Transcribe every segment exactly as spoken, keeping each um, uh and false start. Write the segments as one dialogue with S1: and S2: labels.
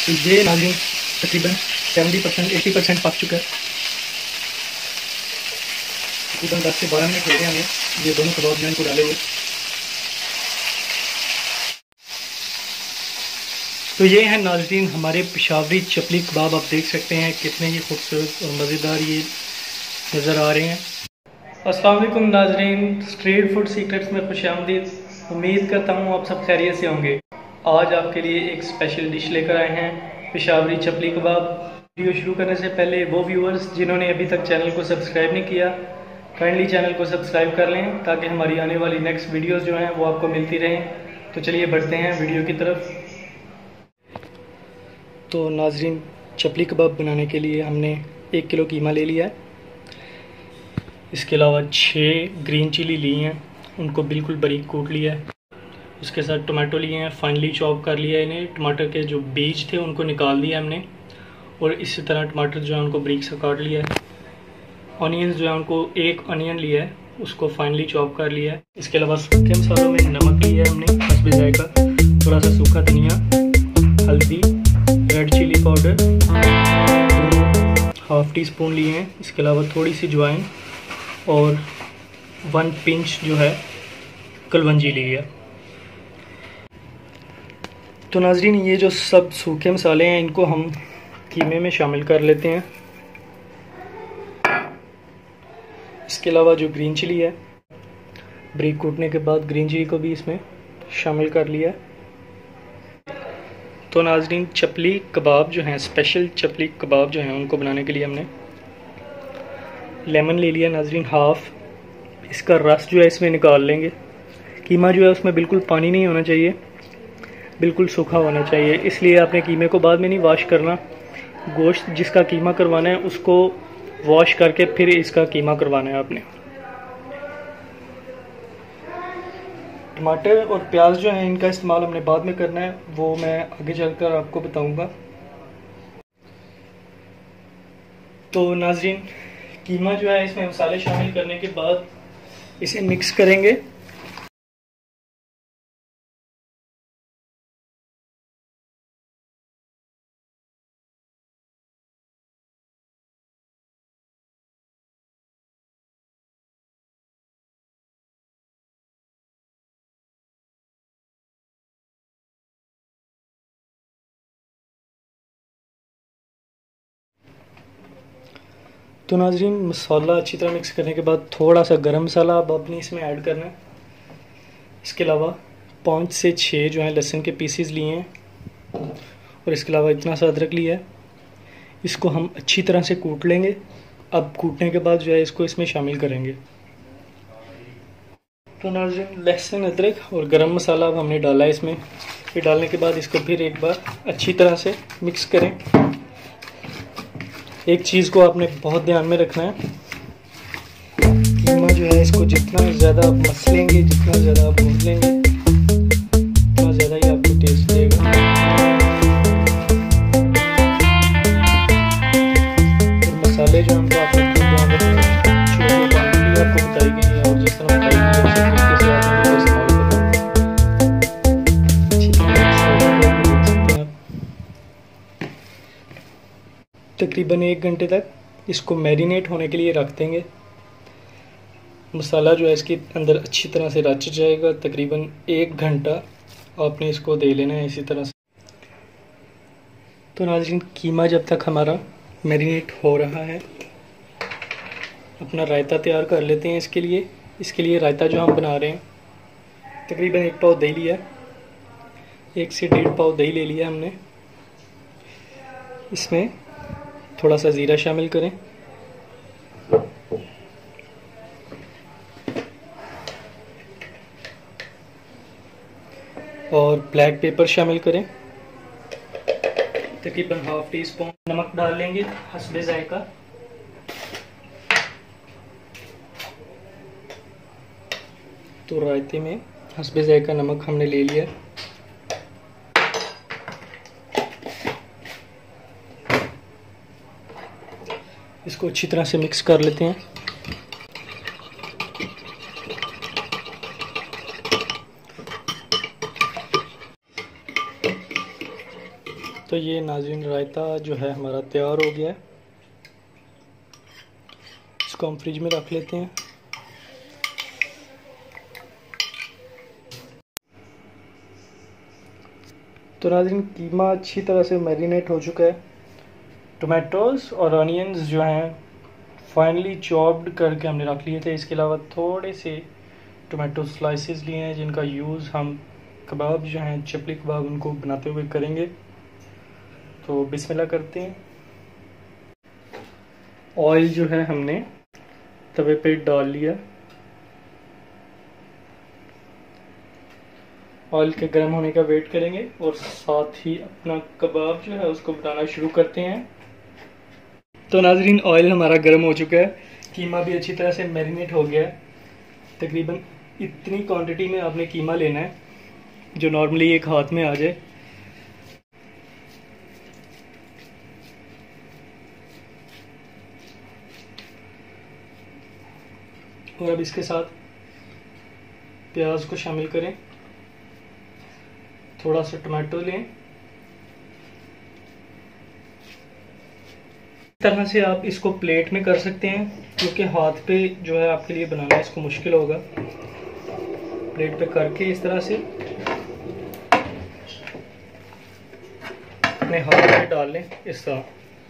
S1: तो ये नाज़रीन तकरीबन सेवेंटी परसेंट एटी परसेंट पक चुका है। तकरीबन दस से बारह मिनट हो गए हमें ये दोनों कबाब जो इनको डाले हुए। तो ये है नाज़रीन हमारे पेशावरी चपली कबाब। आप देख सकते हैं कितने ही खूबसूरत और मज़ेदार ये नज़र आ रहे हैं। अस्सलाम वालेकुम नाज़रीन, स्ट्रीट फूड सीक्रेट्स में खुशामदीद। उम्मीद करता हूँ आप सब खैरियत से होंगे। आज आपके लिए एक स्पेशल डिश लेकर आए हैं, पेशावरी चपली कबाब। वीडियो शुरू करने से पहले वो व्यूअर्स जिन्होंने अभी तक चैनल को सब्सक्राइब नहीं किया, काइंडली चैनल को सब्सक्राइब कर लें ताकि हमारी आने वाली नेक्स्ट वीडियोस जो हैं वो आपको मिलती रहें। तो चलिए बढ़ते हैं वीडियो की तरफ। तो नाज़रीन चपली कबाब बनाने के लिए हमने एक किलो कीमा ले लिया है। इसके अलावा छः ग्रीन चिली ली हैं, उनको बिल्कुल बारीक कूट लिया है। उसके साथ टमाटो लिए हैं, फाइनली चॉप कर लिया है इन्हें। टमाटर के जो बीज थे उनको निकाल दिया हमने, और इसी तरह टमाटर जो है उनको बारीक से काट लिया है। ऑनियंस जो है उनको एक ऑनियन लिया है, उसको फाइनली चॉप कर लिया है। इसके अलावा सूखे मसालों में नमक लिया है हमने हस्बे जायका, थोड़ा सा सूखा धनिया, हल्दी, red chilli powder half teaspoon लिए हैं। इसके अलावा थोड़ी सी अजवाइन और वन पिंच जो है कलवंजी ली है। तो नाज़रीन ये जो सब सूखे मसाले हैं इनको हम कीमे में शामिल कर लेते हैं। इसके अलावा जो ग्रीन चिली है, बारीक कूटने के बाद ग्रीन चिली को भी इसमें शामिल कर लिया है। तो नाज़रीन चपली कबाब जो हैं, स्पेशल चपली कबाब जो हैं, उनको बनाने के लिए हमने लेमन ले लिया नाज़रीन हाफ। इसका रस जो है इसमें निकाल लेंगे। कीमा जो है उसमें बिल्कुल पानी नहीं होना चाहिए, बिल्कुल सूखा होना चाहिए। इसलिए आपने कीमे को बाद में नहीं वॉश करना। गोश्त जिसका कीमा करवाना है उसको वॉश करके फिर इसका कीमा करवाना है आपने। टमाटर और प्याज जो है इनका इस्तेमाल हमने बाद में करना है, वो मैं आगे चलकर आपको बताऊंगा। तो नाज़रीन कीमा जो है इसमें मसाले शामिल करने के बाद इसे मिक्स करेंगे। तो नाज़रीन मसाला अच्छी तरह मिक्स करने के बाद थोड़ा सा गरम मसाला अब आपने इसमें ऐड करना है। इसके अलावा पाँच से छः जो है लहसुन के पीसेस लिए हैं, और इसके अलावा इतना सा अदरक लिया है। इसको हम अच्छी तरह से कूट लेंगे। अब कूटने के बाद जो है इसको इसमें शामिल करेंगे। तो नाज़रीन लहसुन, अदरक और गरम मसाला अब हमने डाला है इसमें। फिर डालने के बाद इसको फिर एक बार अच्छी तरह से मिक्स करें। एक चीज़ को आपने बहुत ध्यान में रखना है, कीमा जो है इसको जितना ज़्यादा आप मसलेंगे, जितना ज़्यादा आप भून लेंगे, उतना ज़्यादा ही आपको टेस्ट देगा। और मसाले जो हमको आपने ध्यान रखना है, जो क्वांटिटी आपको बताई गई है और जिस तरह बताई गई है उस तरीके से आपको इस्तेमाल करना है। अच्छी तरह देख सकते हैं आप। तकरीबन एक घंटे तक इसको मैरिनेट होने के लिए रख देंगे। मसाला जो है इसके अंदर अच्छी तरह से रच जाएगा। तकरीबन एक घंटा आपने इसको दे लेना है इसी तरह से। तो नाज़रीन कीमा जब तक हमारा मैरिनेट हो रहा है, अपना रायता तैयार कर लेते हैं इसके लिए। इसके लिए रायता जो हम बना रहे हैं, तकरीबन एक पाव दही लिया, एक से डेढ़ पाव दही ले लिया हमने। इसमें थोड़ा सा ज़ीरा शामिल करें, और ब्लैक पेपर शामिल करें, तकरीबन हाफ टी स्पून। नमक डाल लेंगे हस्बे जायका। तो रायते में हस्बे जायका नमक हमने ले लिया। इसको अच्छी तरह से मिक्स कर लेते हैं। तो ये नाज़रीन रायता जो है हमारा तैयार हो गया है। इसको हम फ्रिज में रख लेते हैं। तो नाज़रीन कीमा अच्छी तरह से मैरिनेट हो चुका है। टोमेटोज़ और ऑनियंस जो हैं फाइनली चॉप्ड करके हमने रख लिए थे। इसके अलावा थोड़े से टोमेटो स्लाइसेस लिए हैं जिनका यूज़ हम कबाब जो हैं चपली कबाब उनको बनाते हुए करेंगे। तो बिस्मिल्लाह करते हैं। ऑयल जो है हमने तवे पे डाल लिया। ऑयल के गर्म होने का वेट करेंगे और साथ ही अपना कबाब जो है उसको बनाना शुरू करते हैं। तो नाजरीन ऑयल हमारा गर्म हो चुका है। कीमा भी अच्छी तरह से मैरिनेट हो गया है। तकरीबन इतनी क्वांटिटी में आपने कीमा लेना है जो नॉर्मली एक हाथ में आ जाए। और अब इसके साथ प्याज को शामिल करें। थोड़ा सा टमाटो लें। इस तरह से आप इसको प्लेट में कर सकते हैं क्योंकि हाथ पे जो है आपके लिए बनाना इसको मुश्किल होगा। प्लेट पे करके इस तरह से अपने हाथ में डाल लें इस तरह।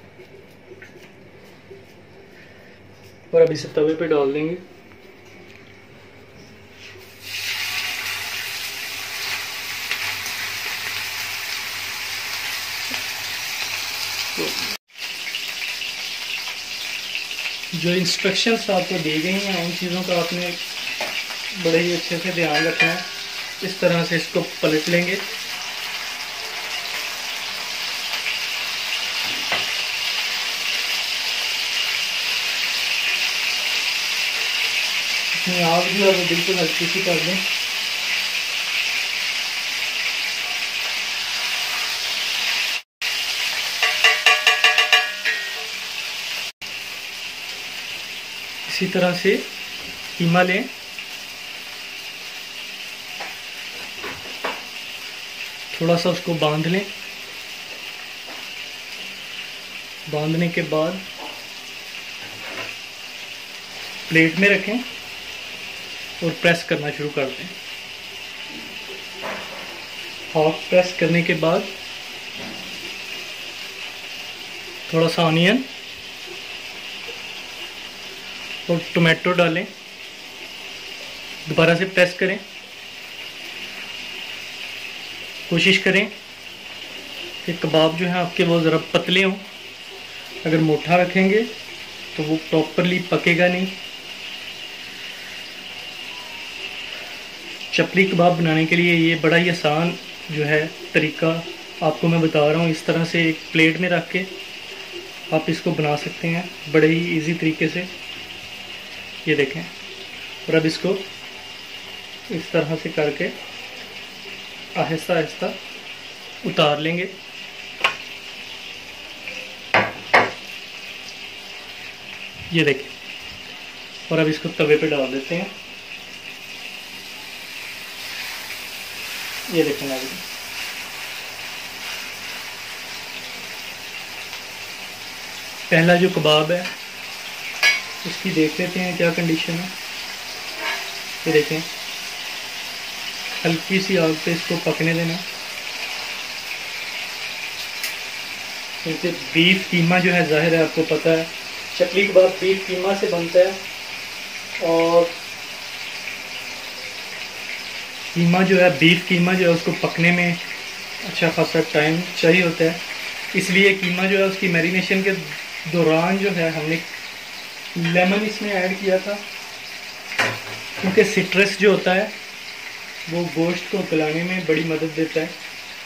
S1: और अब इसे तवे पे डाल देंगे। तो जो इंस्ट्रक्शंस आपको दी गई हैं उन चीज़ों का आपने बड़े ही अच्छे से ध्यान रखना है। इस तरह से इसको पलट लेंगे। इसमें आग जो है वो बिल्कुल हल्की सी कर दें। इसी तरह से कीमा लें। थोड़ा सा उसको बांध लें। बांधने के बाद प्लेट में रखें और प्रेस करना शुरू कर दें। हाफ प्रेस करने के बाद थोड़ा सा ऑनियन और टोमेटो डालें। दोबारा से प्रेस करें। कोशिश करें कि कबाब जो है आपके वो ज़रा पतले हों। अगर मोटा रखेंगे तो वो प्रॉपरली पकेगा नहीं। चपली कबाब बनाने के लिए ये बड़ा ही आसान जो है तरीका आपको मैं बता रहा हूँ। इस तरह से एक प्लेट में रख के आप इसको बना सकते हैं बड़े ही इजी तरीके से। ये देखें। और अब इसको इस तरह से करके आहिस्ता आहिस्ता उतार लेंगे। ये देखें। और अब इसको तवे पे डाल देते हैं। ये देखें ना, पहला जो कबाब है उसकी देख लेते हैं क्या कंडीशन है। ये देखें, हल्की सी आग पे इसको पकने देना। क्योंकि बीफ कीमा जो है जाहिर है आपको पता है चकली कबाब बीफ कीमा से बनता है। और कीमा जो है बीफ कीमा जो है उसको पकने में अच्छा खासा टाइम चाहिए होता है। इसलिए कीमा जो है उसकी मैरिनेशन के दौरान जो है हमने लेमन इसमें ऐड किया था। क्योंकि सिट्रस जो होता है वो गोश्त को गलाने में बड़ी मदद देता है।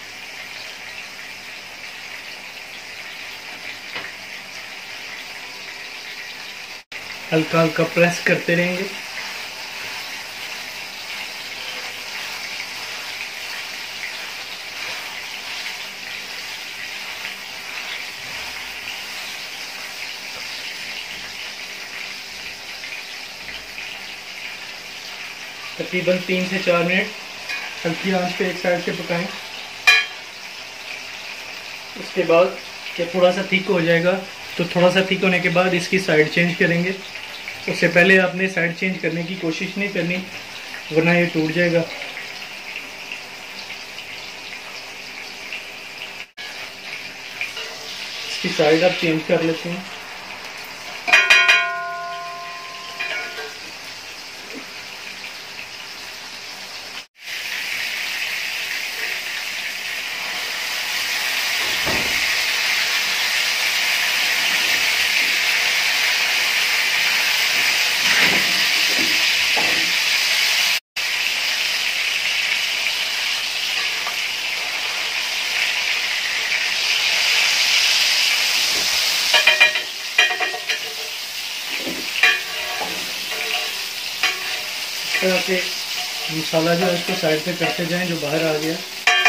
S1: हल्का हल्का प्रेस करते रहेंगे। तकरीबन तीन से चार मिनट हल्की आंच पे एक साइड से पकाएं। उसके बाद जब थोड़ा सा थिक हो जाएगा तो थोड़ा सा थिक होने के बाद इसकी साइड चेंज करेंगे। उससे पहले आपने साइड चेंज करने की कोशिश नहीं करनी, वरना ये टूट जाएगा। इसकी साइड आप चेंज कर लेते हैं। इस तरह से मसाला जो है इसको साइड पे करते जाएं जो बाहर आ गया।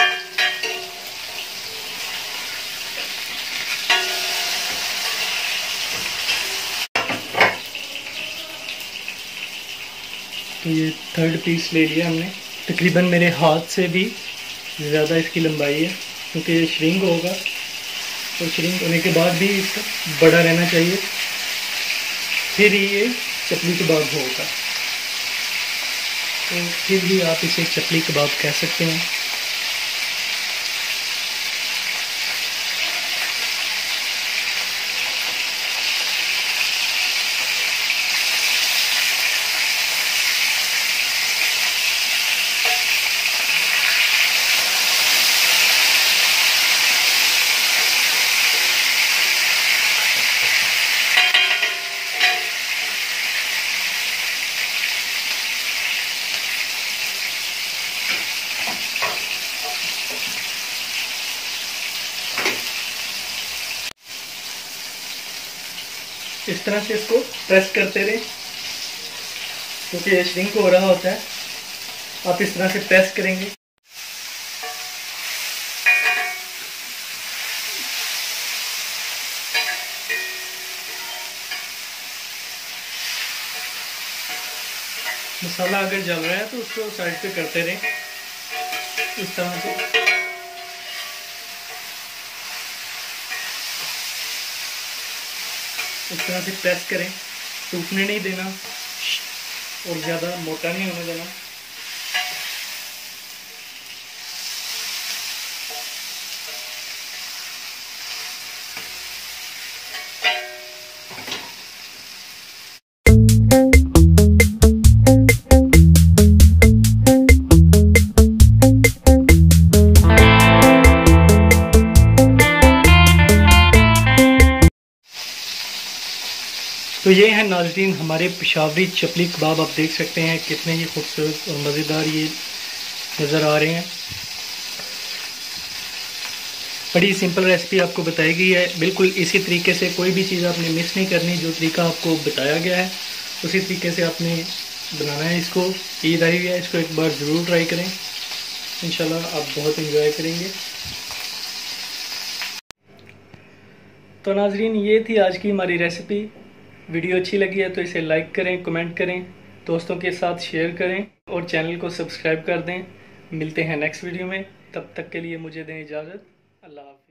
S1: तो ये थर्ड पीस ले लिया हमने। तकरीबन मेरे हाथ से भी ज़्यादा इसकी लंबाई है, क्योंकि ये श्रिंक होगा और श्रिंक होने के बाद भी इसका बड़ा रहना चाहिए, फिर ये चपली कबाब होगा। तो फिर भी आप इसे चपली कबाब कह सकते हैं। इस तरह से इसको प्रेस करते रहें, क्योंकि ये श्रिंक हो रहा होता है। आप इस तरह से प्रेस करेंगे। मसाला अगर जल रहा है तो उसको साइड पे करते रहें इस तरह से। इस तरह से प्रेस करें, टूटने नहीं देना और ज़्यादा मोटा नहीं होने देना। तो ये है नाज़रीन हमारे पेशावरी चपली कबाब। आप देख सकते हैं कितने ही खूबसूरत और मज़ेदार ये नज़र आ रहे हैं। बड़ी सिंपल रेसिपी आपको बताई गई है। बिल्कुल इसी तरीके से कोई भी चीज़ आपने मिस नहीं करनी। जो तरीका आपको बताया गया है उसी तरीके से आपने बनाना है इसको। ईद आई हुई है, इसको एक बार ज़रूर ट्राई करें, इंशाल्लाह आप बहुत इंजॉय करेंगे। तो नाज़रीन ये थी आज की हमारी रेसिपी। वीडियो अच्छी लगी है तो इसे लाइक करें, कमेंट करें, दोस्तों के साथ शेयर करें और चैनल को सब्सक्राइब कर दें। मिलते हैं नेक्स्ट वीडियो में, तब तक के लिए मुझे दें इजाज़त। अल्लाह हाफ़िज़।